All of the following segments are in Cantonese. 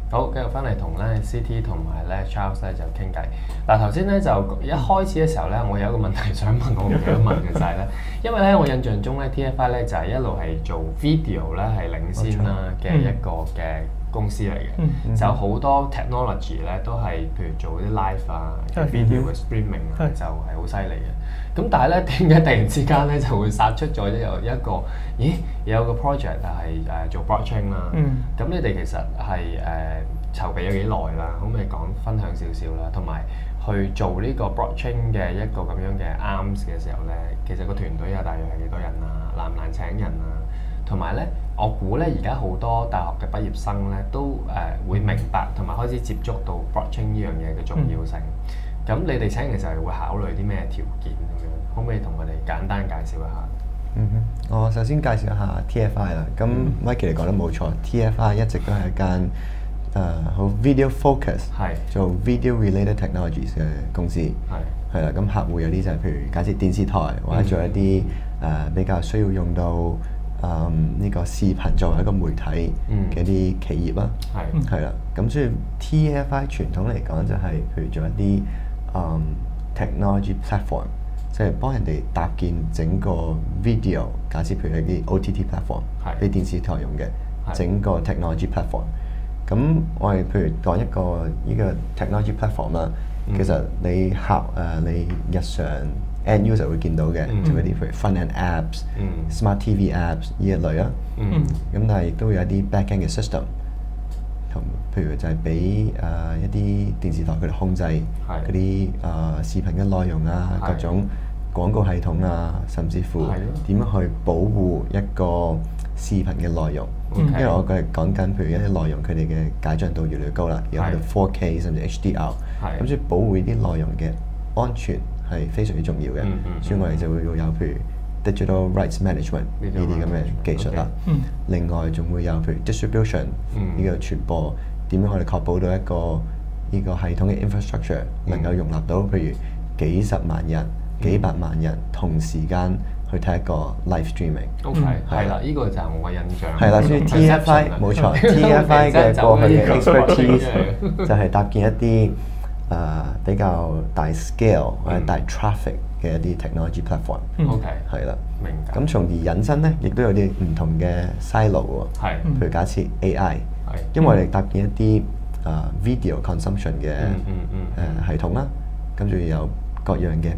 好，繼續翻嚟同咧 CT 同埋咧 Charles 咧就傾偈。嗱頭先咧就一開始嘅時候咧，我有一個問題想問，我唔記得問嘅就係咧，因為咧我印象中咧 TFI 咧就係一路係做 video 咧係領先啦嘅一個嘅公司嚟嘅，就好多 technology 咧都係譬如做啲 live 啊 video 嘅 streaming 啊，就係好犀利嘅。咁但係咧點解突然之間咧就會殺出咗有一個，咦有個 project 係做 blockchain 啦，咁你哋其實係籌備咗幾耐啦？可唔可以講分享少少啦？同埋去做呢個 blockchain 嘅一個咁樣嘅 arms 嘅時候咧，其實個團隊大約係幾多人啊？難唔難請人啊？同埋咧，我估咧而家好多大學嘅畢業生咧都會明白同埋開始接觸到 blockchain 呢樣嘢嘅重要性。咁你哋請嘅時候會考慮啲咩條件咁樣？可唔可以同我哋簡單介紹一下？ 我首先介紹一下 TFI 啦。咁 Mikey 你講得冇錯 ，TFI 一直都係一間好 video focus 做 video related technologies 嘅公司。係啦，咁客戶有啲就係譬如假設電視台或者做一啲比較需要用到呢個視頻作為一個媒體嘅一啲企業啦。係啦，咁所以 TFI 傳統嚟講就係譬如做一啲technology platform， 即係幫人哋搭建整個 video， 假設譬如一啲 OTT platform， 俾電視台用嘅整個 technology platform。咁我哋譬如講一個呢個 technology platform 啦，其實你你日常 end user 會見到嘅，就嗰啲譬如 front end apps、smart TV apps 呢一類啊。咁但係亦都會有一啲 back end 嘅 system。同譬如就係俾一啲電視台佢哋控制嗰啲視頻嘅內容啊，各種廣告系統啊，甚至乎點樣去保護一個視頻嘅內容。因為我係講緊譬如一啲內容佢哋嘅解像度越嚟越高啦，而去到 4K 甚至 HDR， 咁所以保護呢啲內容嘅安全係非常之重要嘅。所以我哋就會有譬如digital rights management 呢啲咁嘅技術啦。另外仲會有譬如 distribution 呢個傳播，點樣我哋確保到一個呢個系統嘅 infrastructure 能夠容納到譬如幾十萬人、幾百萬人同時間去睇一個 live streaming。 係啦，呢個就係我嘅印象。 係啦，所以 TFI 冇錯，TFI 嘅過去嘅 expertise 就係搭建一啲比較大 scale 或者大 traffic嘅一啲 technology platform。係啦， 明白。 咁從而引申咧，亦都有啲唔同嘅 silo 喎。譬如假設 AI，因為我哋搭建一啲video consumption 嘅系統啦，跟住有各樣嘅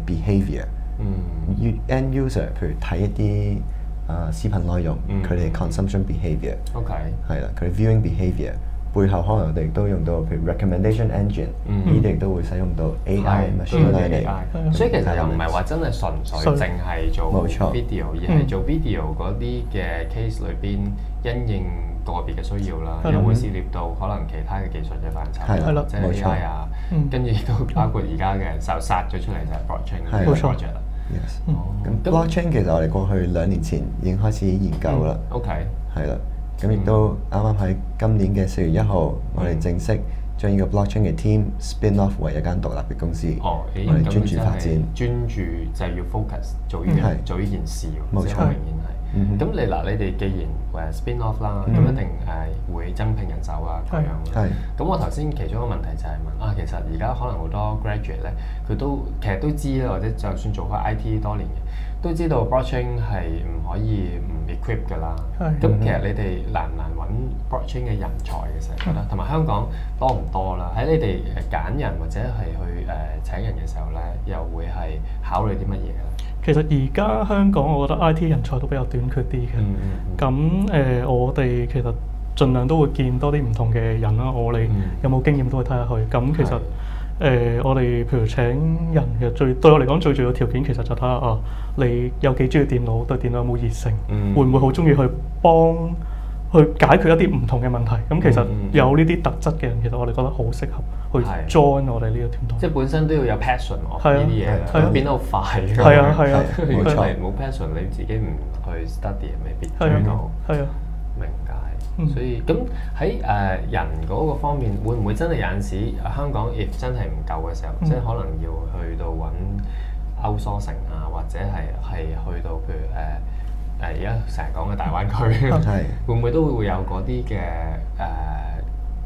behaviour。end user 譬如睇一啲視頻內容，佢哋 consumption behaviour。係啦，佢哋 viewing behaviour。背後可能我哋都用到譬如 recommendation engine， 呢啲亦都會使用到 AI machine learning。 所以其實又唔係話真係純粹淨係做 video， 而係做 video 嗰啲嘅 case 裏邊因應個別嘅需要啦，又會涉獵到可能其他嘅技術嘅範疇，即係 AI 啊，跟住亦都包括而家嘅就殺咗出嚟就係 blockchain 呢個 project 啦。 咁 blockchain 其實我哋過去2年前已經開始研究啦。係啦。咁亦都啱啱喺今年嘅4月1號，我哋正式將呢個 blockchain 嘅 team spin off 為一間獨立嘅公司。我哋專注發展， 專注就係要 focus 做呢件事喎。冇錯，明顯係。咁你哋既然spin off 啦，咁一定會增聘人手啊咁樣。咁我頭先其中一個問題就係問其實而家可能好多 graduate 咧，佢其實都知啦，或者就算做開 IT 多年嘅，都知道 blockchain 係唔可以唔 equip 㗎啦。咁其實你哋難唔難揾 blockchain 嘅人才嘅時候覺得，同埋香港多唔多啦？喺你哋揀人或者係去請人嘅時候咧，又會係考慮啲乜嘢咧？ 其實而家香港，我覺得 IT 人才都比較短缺啲嘅。咁我哋其實盡量都會見多啲唔同嘅人啦。我哋有冇經驗都會睇下佢。咁其實我哋譬如請人嘅對我嚟講最重要條件，其實就睇下你有幾中意電腦，對電腦有冇熱誠，會唔會好中意去解決一啲唔同嘅問題。咁其實有呢啲特質嘅人，其實我哋覺得好適合去 join 我哋呢個團隊。 即係本身都要有 passion 呢啲嘢，變得好快。 係啊， 冇錯，冇 passion 你自己唔去 study 未必做到。明解。所以咁喺人嗰個方面，會唔會真係有陣時香港 if 真係唔夠嘅時候，即係可能要去到揾 outsourcing 啊，或者係去到譬如而家成日講嘅大灣區，會唔會都會有嗰啲嘅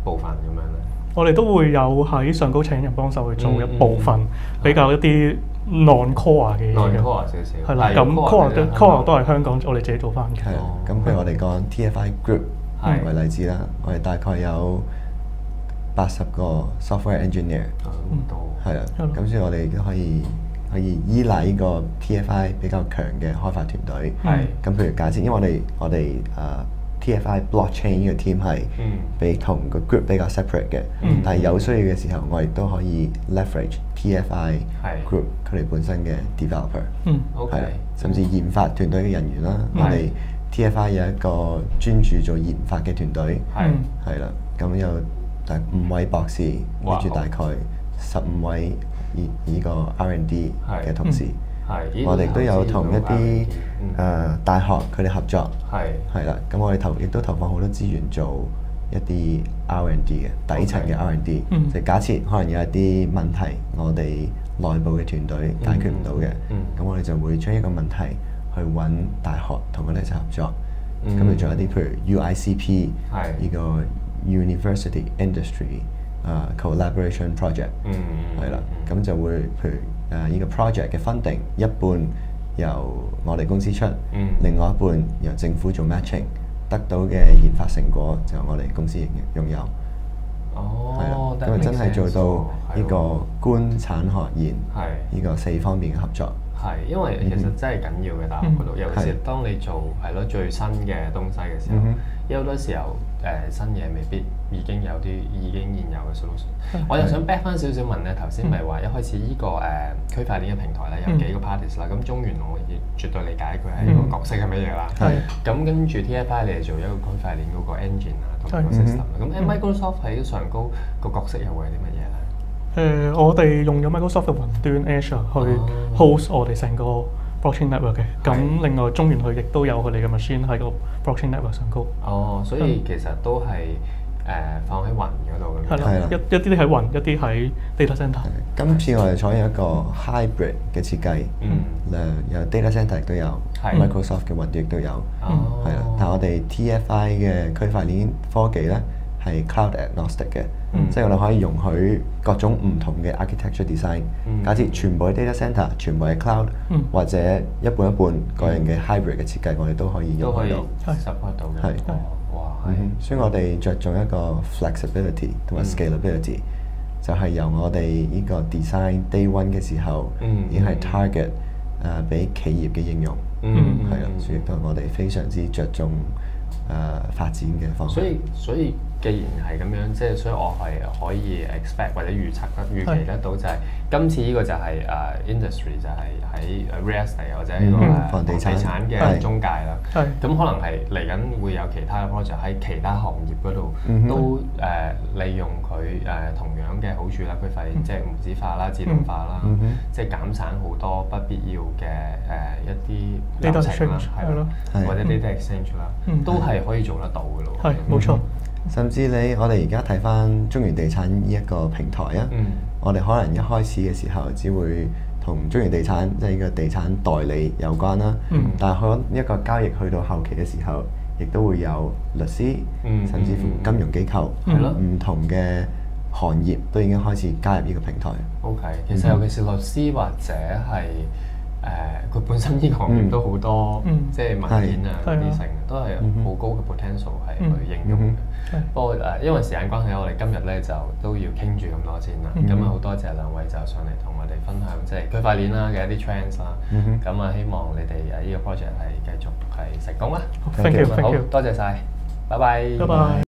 部分咁樣咧？ 我哋都會有喺上高請人幫手去做一部分比較一啲 non-core 嘅嘢嘅。 non-core 少少。 係啦，咁 core 都係香港我哋自己做翻嘅。 係啊，咁譬如我哋講 TFI Group 為例子啦，我哋大概有80個 software engineer， 係啦，咁所以我哋都可以依賴呢個 TFI 比較強嘅開發團隊。咁譬如假設，因為我哋TFI blockchain 呢個 team 係比同個 group 比較 separate 嘅，但係有需要嘅時候，我亦都可以 leverage TFI group 佢哋本身嘅 developer， 係啦，甚至研發團隊嘅人員啦。我哋 TFI 有一個專注做研發嘅團隊，係啦，咁有5位博士，跟住大概15位呢個 R&D 嘅同事。我哋都有同一啲大學佢哋合作，係啦，咁我哋亦都投放好多資源做一啲 R&D 嘅底層嘅 R&D， 就假設可能有一啲問題，我哋內部嘅團隊解決唔到嘅，咁我哋就會將一個問題去揾大學同佢哋一齊合作，咁就仲有啲譬如 UICP 呢個 University Industry Collaboration Project， 係啦，咁就會譬如呢個 project 嘅 funding 一半由我哋公司出，另外一半由政府做 matching， 得到嘅研發成果就我哋公司擁有。係啦，咁真係做到呢個官產學研呢個4方面嘅合作。 係，因為其實真係緊要嘅大學嗰度，尤其是當你做係咯最新嘅東西嘅時候，有好多時候新嘢未必已經有啲現有嘅 solution。我又想 back 翻少少問咧，頭先咪話一開始呢個區塊鏈嘅平台咧有幾個 parties 啦，咁中原我亦絕對理解佢係個角色係乜嘢啦。咁跟住 TFI 你係做一個區塊鏈嗰個 engine 啊同埋個 system 啦。咁 Microsoft 喺上高個角色又會係啲乜嘢咧？ 我哋用咗 Microsoft 嘅雲端 Azure 去 host 我哋成個 blockchain network 嘅。咁另外中原佢亦都有佢哋嘅 machine 喺個 blockchain network 上高。所以其實都係放喺雲嗰度咁樣。係啦，一啲喺雲，一啲喺 data center。 今次我哋採用一個 hybrid 嘅設計，有 data center 亦都有 ，Microsoft 嘅雲端亦都有。係啦，但係我哋 TFI 嘅區塊鏈科技咧係 cloud agnostic 嘅。即係我哋可以容許各種唔同嘅 architecture design。假設全部係 data center， 全部係 cloud， 或者一半一半個人嘅 hybrid 嘅設計，我哋都可以用到 support 到嘅。哇， 所以我哋着重一個 flexibility 同埋 scalability， 就係由我哋呢個 design day one 嘅時候已經係 target 俾企業嘅應用，係啦，所以都我哋非常之着重發展嘅方向。 所以既然係咁樣，即係所以我係可以 expect 或者預期得到，就係今次呢個就係industry 就係喺 real estate 或者呢個房地產嘅中介啦。咁可能係嚟緊會有其他嘅 project 喺其他行業嗰度都利用佢同樣嘅好處啦，區塊鏈即係無紙化啦、自動化啦，即係減省好多不必要嘅一啲流程啦，係咯，或者 data exchange 啦，都係可以做得到嘅咯。 係冇錯。 甚至我哋而家睇翻中原地產呢一個平台啊，我哋可能一開始嘅時候只會同中原地產即係呢個地產代理有關啦，但係可能一個交易去到後期嘅時候，亦都會有律師，甚至乎金融機構，唔同嘅行業都已經開始加入呢個平台。 OK， 其實尤其是律師或者係佢本身呢個行業都好多，即係文件啊嗰啲成，都係好高嘅 potential 係去應用嘅。不過因為時間關係，我哋今日咧就都要傾住咁多先啦。咁好多謝兩位就上嚟同我哋分享即係區塊鏈啦嘅一啲 trends 啦。咁希望你哋呢個 project 係繼續係成功啦。 Thank you， 好多謝晒，拜拜。